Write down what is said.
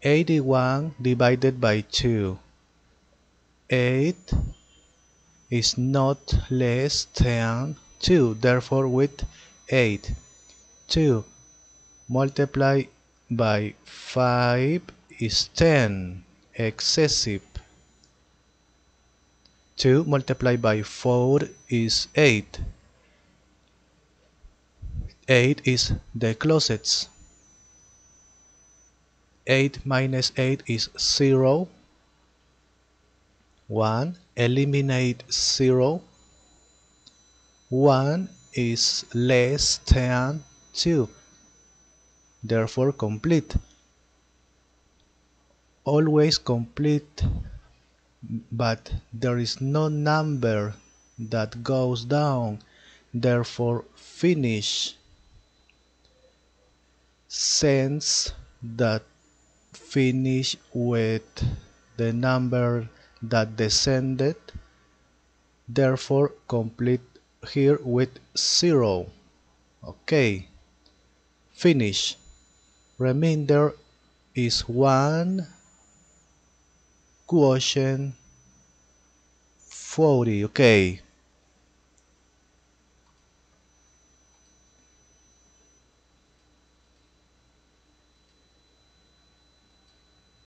81 divided by 2. 8 is not less than 2, therefore with 8. 2 multiplied by 5 is 10, excessive. 2 multiplied by 4 is 8. 8 is the closest. 8 minus 8 is 0. 1. Eliminate 0. 1 is less than 2, therefore complete. Always complete, but there is no number that goes down, therefore finish. Since that finish with the number that descended, therefore complete here with 0. Okay, finish. Remainder is 1 quotient 40. Okay.